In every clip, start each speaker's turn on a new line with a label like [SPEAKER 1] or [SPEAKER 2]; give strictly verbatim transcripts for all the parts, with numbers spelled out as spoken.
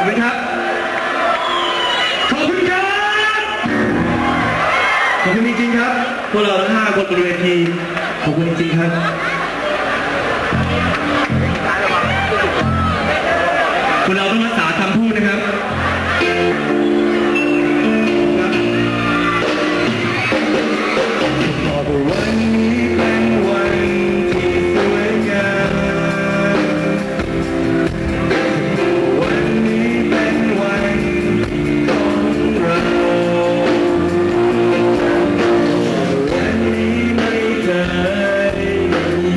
[SPEAKER 1] ไหมครับขอบคุณครับขอบคุณจริงๆครับพวกเราทั้งห้าคนบนเวทีขอบคุณจริงๆครับคุณเราต้องรักษาคำพูดนะครับวันนี้เป็นวันที่สวยงามวันนี้เป็นวันของเราวันนี้ไม่เคยมี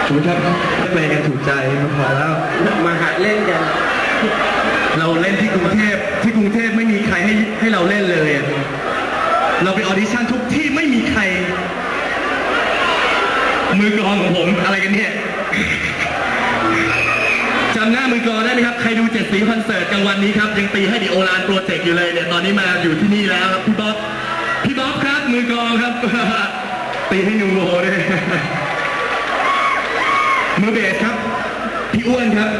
[SPEAKER 2] ถูกครับเพลงกันถูกใจมาพอแล้วมาหัดเล่นกันเราเล่นที่กรุงเทพที่กรุงเทพไม่มีใครให้ให้เราเล่นเลยเราไปออดิชั่นทุกที่ไม่มีใครมือกลองของผมอะไรกันเนี่ยจำหน้ามือกลองได้ไหมครับใครดูเจ็ดสีคอนเสิร์ตกลางวันนี้ครับยังตีให้ดิโอลานโปรเจกต์อยู่เลยเนี่ยตอนนี้มาอยู่ที่นี่แล้วครับพี่บ๊อบพี่บ๊อบครับมือกลองครับตีให้ยุงโง่ด้วยมือเบสครับพี่อ้วนครับ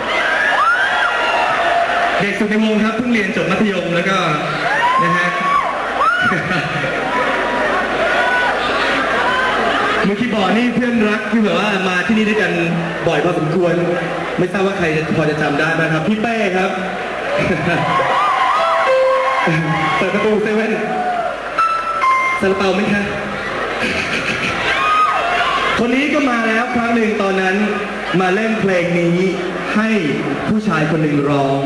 [SPEAKER 2] เด็กสุดในวงครับเพิ่งเรียนจบมัธยมแล้วก็นะฮะมือคีย์บอร์ดนี่เพื่อนรักที่แบบว่ามาที่นี่ด้วยกันบ่อยพอสมควรไม่ทราบว่าใครจะพอจะจำได้ไหมครับพี่เป้ครับเปิดประตูเซเว่นซาลาเปาไหมคะคนนี้ก็มาแล้วครั้งหนึ่งตอนนั้นมาเล่นเพลงนี้ให้ผู้ชายคนหนึ่งร้อง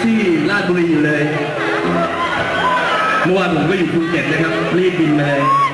[SPEAKER 2] เมื่อวานผมก็อยู่ภูเก็ตนะครับรีบบินมาเลย